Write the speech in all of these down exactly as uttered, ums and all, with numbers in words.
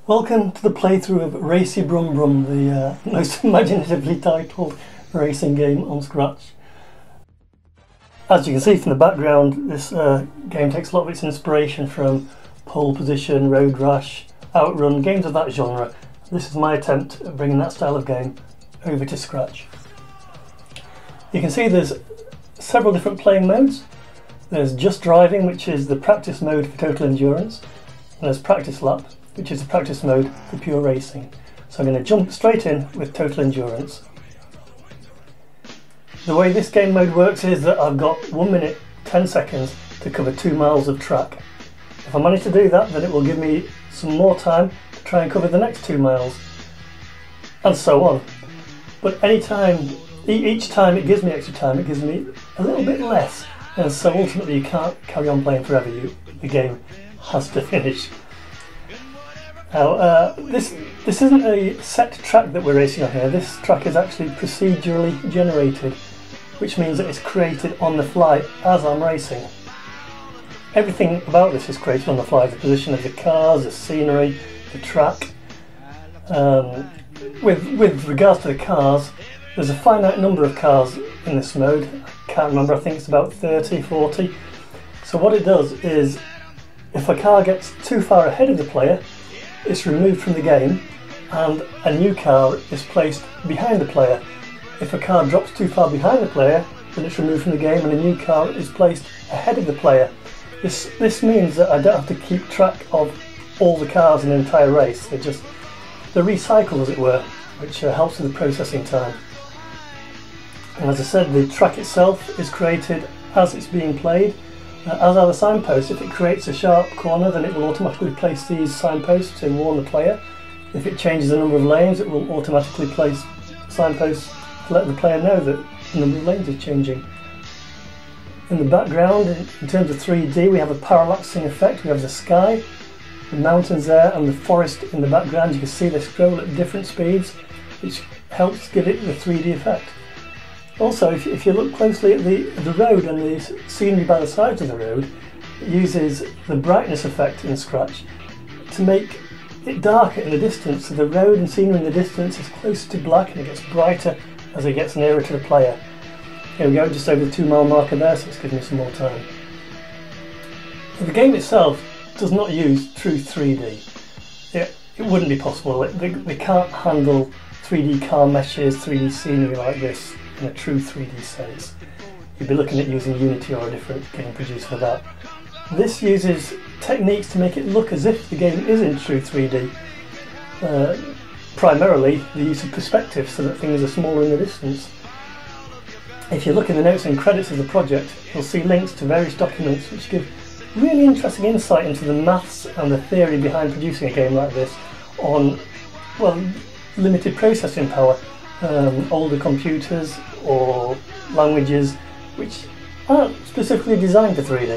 Welcome to the playthrough of Racy, Brum, Brum, the uh, most imaginatively titled racing game on Scratch. As you can see from the background, this uh, game takes a lot of its inspiration from Pole Position, Road Rash, Outrun, games of that genre. This is my attempt at bringing that style of game over to Scratch. You can see there's several different playing modes. There's Just Driving, which is the practice mode for total endurance, and there's Practice Lap, which is the practice mode for pure racing. So I'm going to jump straight in with total endurance. The way this game mode works is that I've got one minute ten seconds to cover two miles of track. If I manage to do that, then it will give me some more time to try and cover the next two miles, and so on. But any time, each time it gives me extra time, it gives me a little bit less, and so ultimately you can't carry on playing forever. You, the game has to finish. Now, uh, this this isn't a set track that we're racing on here. This track is actually procedurally generated, which means that it's created on the fly as I'm racing. Everything about this is created on the fly: the position of the cars, the scenery, the track. Um, with with regards to the cars, there's a finite number of cars in this mode. I can't remember. I think it's about thirty, forty. So what it does is, if a car gets too far ahead of the player, it's removed from the game and a new car is placed behind the player. If a car drops too far behind the player, then it's removed from the game and a new car is placed ahead of the player. This, this means that I don't have to keep track of all the cars in the entire race. They're just they're recycled, as it were, which uh, helps with the processing time. And as I said, the track itself is created as it's being played. Uh, as are the signposts. If it creates a sharp corner, then it will automatically place these signposts to warn the player. If it changes the number of lanes, it will automatically place signposts to let the player know that the number of lanes is changing. In the background, in, in terms of three D, we have a parallaxing effect. We have the sky, the mountains there, and the forest in the background. You can see they scroll at different speeds, which helps give it the three D effect. Also, if, if you look closely at the, the road and the scenery by the sides of the road, it uses the brightness effect in Scratch to make it darker in the distance. So the road and scenery in the distance is closer to black and it gets brighter as it gets nearer to the player. Here we go, just over the two mile marker there, so it's giving me some more time. But the game itself does not use true three D. It, it wouldn't be possible. They, they can't handle three D car meshes, three D scenery like this in a true three D sense. You'd be looking at using Unity or a different game producer for that. This uses techniques to make it look as if the game is in true three D. Uh, primarily the use of perspective so that things are smaller in the distance. If you look in the notes and credits of the project, you'll see links to various documents which give really interesting insight into the maths and the theory behind producing a game like this on, well, limited processing power. Um, older computers or languages which aren't specifically designed for three D.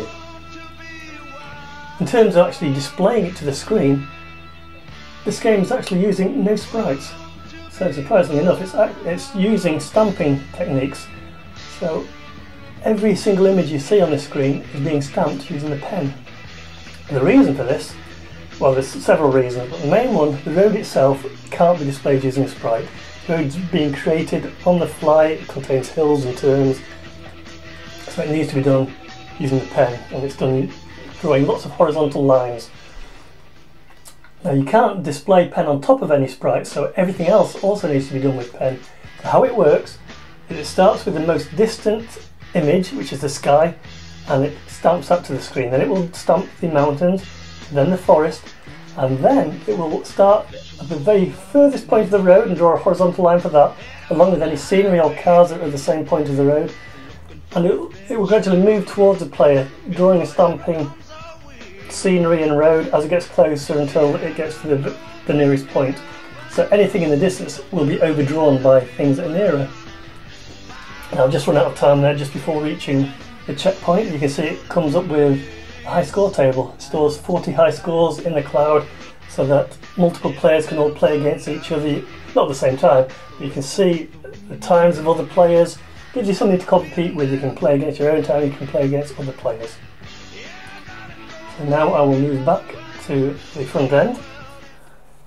In terms of actually displaying it to the screen, this game is actually using no sprites. So surprisingly enough, it's, it's using stamping techniques. So every single image you see on the screen is being stamped using the pen. And the reason for this, well, there's several reasons, but the main one, the road itself can't be displayed using a sprite. The road's being created on the fly, it contains hills and turns, so it needs to be done using the pen, and it's done drawing lots of horizontal lines. Now you can't display pen on top of any sprite, so everything else also needs to be done with pen. So how it works is it starts with the most distant image, which is the sky, and it stamps that to the screen. Then it will stamp the mountains, then the forest, and then it will start at the very furthest point of the road and draw a horizontal line for that, along with any scenery or cars that are at the same point of the road. And it, it will gradually move towards the player, drawing and stamping scenery and road as it gets closer until it gets to the, the nearest point. So anything in the distance will be overdrawn by things that are nearer. Now I've just run out of time there just before reaching the checkpoint. You can see it comes up with a high score table. It stores forty high scores in the cloud so that multiple players can all play against each other, not at the same time, but you can see the times of other players. Gives you something to compete with. You can play against your own time, you can play against other players. So now I will move back to the front end.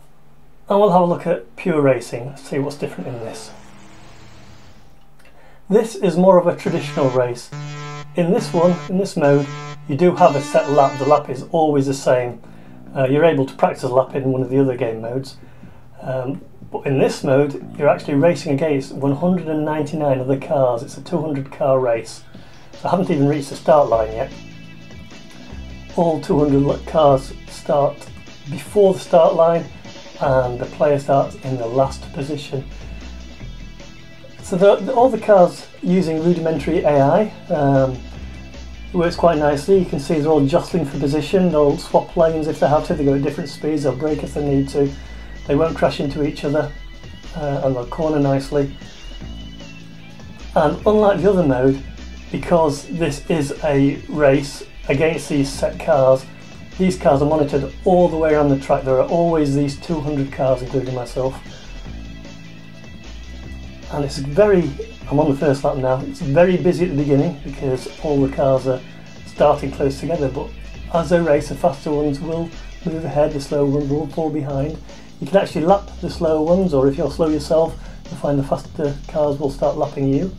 and we'll have a look at pure racing, see what's different in this. This is more of a traditional race. In this one, in this mode, you do have a set lap. The lap is always the same. Uh, you're able to practice a lap in one of the other game modes. Um, but in this mode, you're actually racing against one hundred ninety-nine other cars. It's a two hundred car race. So I haven't even reached the start line yet. All two hundred cars start before the start line, and the player starts in the last position. So the, the, all the cars using rudimentary A I. Um, it works quite nicely. You can see they're all jostling for position. They'll swap lanes if they have to. They go at different speeds. They'll brake if they need to. They won't crash into each other, uh, and they'll corner nicely. And unlike the other mode, because this is a race against these set cars, these cars are monitored all the way around the track. There are always these two hundred cars, including myself. And it's very, I'm on the first lap now, it's very busy at the beginning because all the cars are starting close together, but as they race, the faster ones will move ahead, the slower ones will fall behind. You can actually lap the slower ones, or if you're slow yourself, you'll find the faster cars will start lapping you.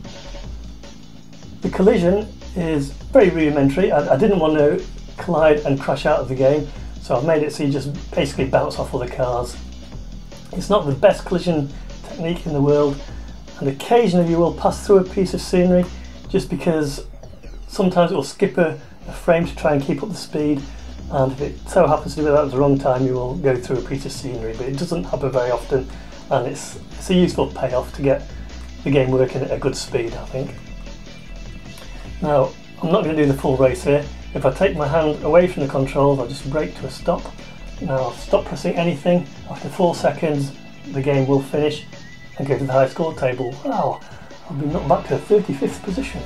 The collision is very rudimentary. I, I didn't want to collide and crash out of the game, so I've made it so you just basically bounce off other cars. It's not the best collision technique in the world, and occasionally you will pass through a piece of scenery just because sometimes it will skip a, a frame to try and keep up the speed, and if it so happens to be that at the wrong time, you will go through a piece of scenery, but it doesn't happen very often, and it's, it's a useful payoff to get the game working at a good speed, I think. Now, I'm not going to do the full race here. If I take my hand away from the controls, I'll just brake to a stop. Now I'll stop pressing anything. After four seconds, the game will finish and go to the high score table. Wow, I've been knocked back to thirty-fifth position.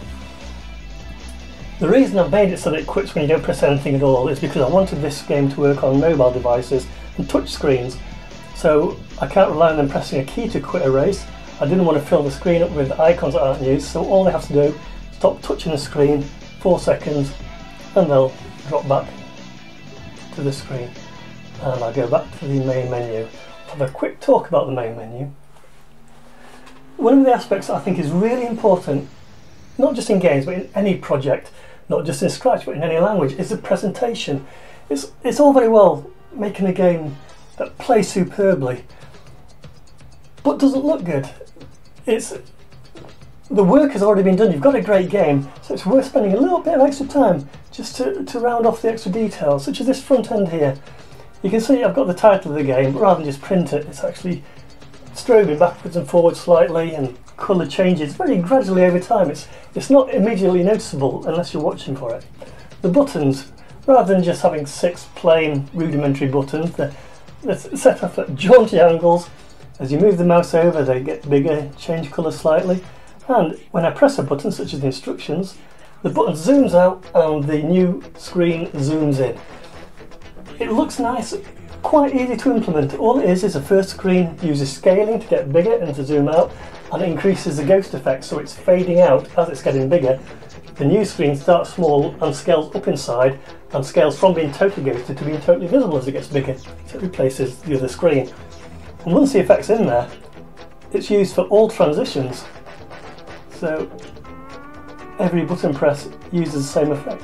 The reason I've made it so that it quits when you don't press anything at all is because I wanted this game to work on mobile devices and touch screens. So I can't rely on them pressing a key to quit a race. I didn't want to fill the screen up with icons that aren't used, so all they have to do, stop touching the screen, four seconds, and they'll drop back to the screen. And I'll go back to the main menu. Have a quick talk about the main menu. One of the aspects that I think is really important, not just in games but in any project, not just in Scratch but in any language, is the presentation. It's, it's all very well making a game that plays superbly but doesn't look good. It's, the work has already been done, you've got a great game, so it's worth spending a little bit of extra time just to, to round off the extra details, such as this front end here. You can see I've got the title of the game, but rather than just print it, it's actually strobing backwards and forwards slightly, and colour changes very gradually over time. It's, it's not immediately noticeable unless you're watching for it. The buttons, rather than just having six plain rudimentary buttons, they're, they're set up at jaunty angles. As you move the mouse over, they get bigger, change colour slightly. And when I press a button, such as the instructions, the button zooms out and the new screen zooms in. It looks nice, quite easy to implement. All it is is the first screen uses scaling to get bigger and to zoom out, and it increases the ghost effect, so it's fading out as it's getting bigger. The new screen starts small and scales up inside, and scales from being totally ghosted to being totally visible as it gets bigger, so it replaces the other screen. And once the effect's in there, it's used for all transitions. So every button press uses the same effect.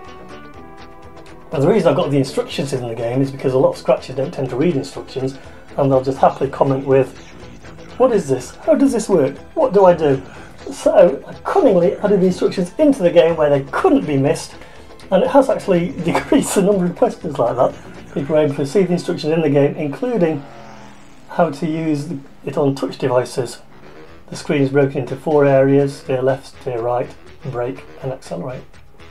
Now the reason I've got the instructions in the game is because a lot of Scratchers don't tend to read instructions, and they'll just happily comment with, "What is this? How does this work? What do I do?" So I cunningly added the instructions into the game where they couldn't be missed, and it has actually decreased the number of questions like that. People are able to see the instructions in the game, including how to use it on touch devices. The screen is broken into four areas: steer left, steer right, brake and accelerate.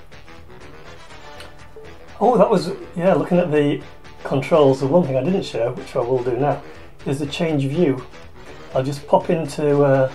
Oh, that was, yeah, looking at the controls, the one thing I didn't show, which I will do now, is the change view. I'll just pop into uh,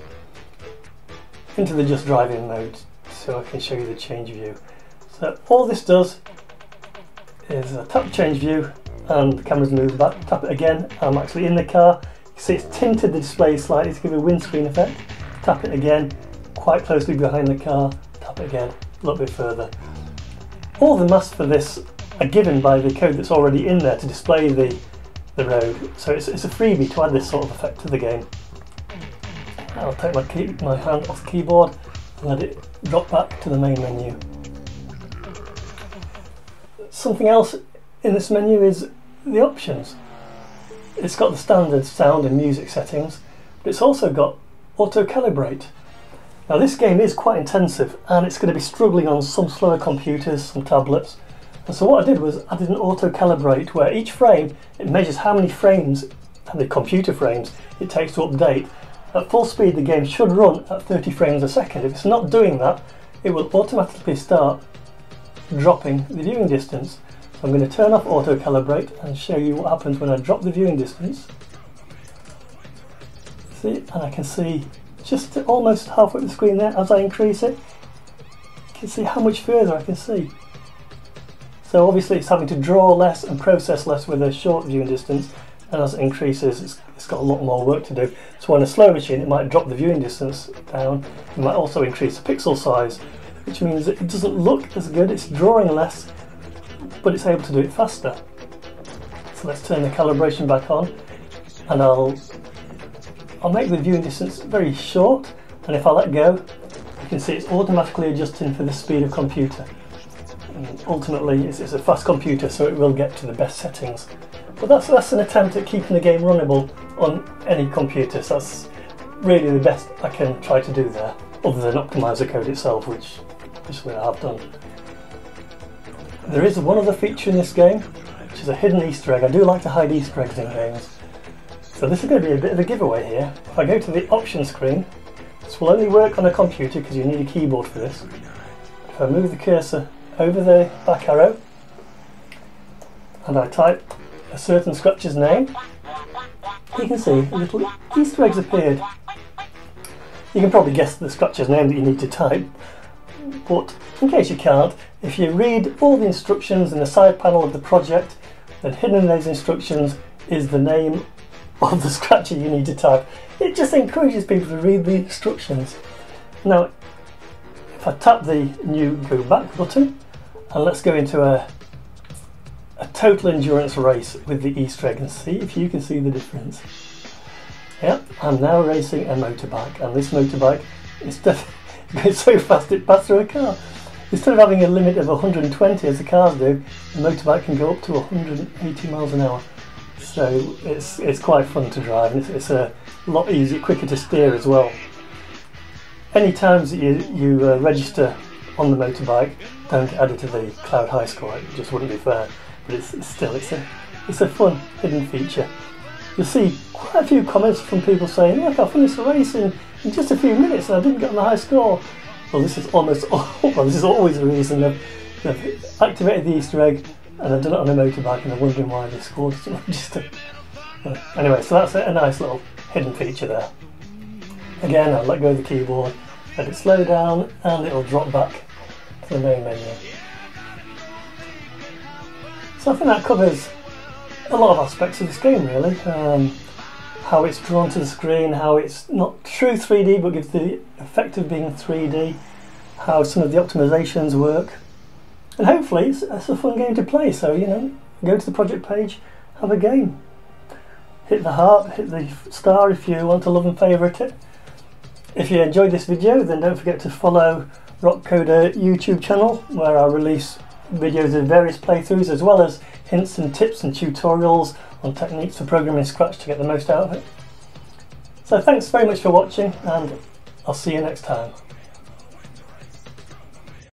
into the just driving mode so I can show you the change view. So all this does is I tap change view and the camera's moved back, tap it again, I'm actually in the car. You see it's tinted the display slightly to give a windscreen effect. Tap it again, quite closely behind the car, tap it again, a little bit further. All the masks for this are given by the code that's already in there to display the the road. So it's, it's a freebie to add this sort of effect to the game. I'll take my, key, my hand off the keyboard and let it drop back to the main menu. Something else in this menu is the options. It's got the standard sound and music settings, but it's also got auto calibrate. Now this game is quite intensive and it's going to be struggling on some slower computers, some tablets. And so what I did was I did an auto calibrate where each frame, it measures how many frames, how many computer frames it takes to update. At full speed the game should run at thirty frames a second. If it's not doing that, it will automatically start dropping the viewing distance. So I'm going to turn off auto calibrate and show you what happens when I drop the viewing distance. See, and I can see just almost halfway up the screen there as I increase it. You can see how much further I can see. So obviously it's having to draw less and process less with a short viewing distance, and as it increases it's, it's got a lot more work to do. So on a slow machine it might drop the viewing distance down, it might also increase the pixel size, which means that it doesn't look as good, it's drawing less, but it's able to do it faster. So let's turn the calibration back on, and I'll I'll make the viewing distance very short, and if I let go, you can see it's automatically adjusting for the speed of computer. And ultimately, it's, it's a fast computer, so it will get to the best settings. But that's, that's an attempt at keeping the game runnable on any computer, so that's really the best I can try to do there, other than optimise the code itself, which obviously I have done. There is one other feature in this game, which is a hidden Easter egg. I do like to hide Easter eggs in games. So this is going to be a bit of a giveaway here. If I go to the options screen, this will only work on a computer because you need a keyboard for this. If I move the cursor over the back arrow and I type a certain scratcher's name, you can see a little Easter eggs appeared. You can probably guess the scratcher's name that you need to type, but in case you can't, if you read all the instructions in the side panel of the project, then hidden in those instructions is the name of the scratcher you need to type. It just encourages people to read the instructions. Now, if I tap the new go back button, and let's go into a, a total endurance race with the Easter egg and see if you can see the difference. Yep, I'm now racing a motorbike, and this motorbike is goes so fast it passed through a car. Instead of having a limit of one hundred twenty as the cars do, the motorbike can go up to one hundred eighty miles an hour. So it's, it's quite fun to drive, and it's, it's a lot easier, quicker to steer as well. Any times that you, you uh, register on the motorbike, don't get added to the Cloud High score, it just wouldn't be fair. But it's, it's still, it's a, it's a fun hidden feature. You'll see quite a few comments from people saying, look, I finished the race in, in just a few minutes and I didn't get on the high score. Well, this is almost, well, this is always the reason they've, they've activated the Easter egg and I've done it on a motorbike and they're wondering why they scored to register. Anyway, so that's a nice little hidden feature there. Again, I'll let go of the keyboard, let it slow down, and it'll drop back to the main menu. So I think that covers a lot of aspects of this game really. Um, how it's drawn to the screen, how it's not true three D but gives the effect of being three D, how some of the optimizations work. And hopefully it's, it's a fun game to play, so you know, go to the project page, have a game. Hit the heart, hit the star if you want to love and favourite it. If you enjoyed this video, then don't forget to follow RokCoder YouTube channel, where I release videos of various playthroughs as well as hints and tips and tutorials on techniques for programming Scratch to get the most out of it. So thanks very much for watching, and I'll see you next time.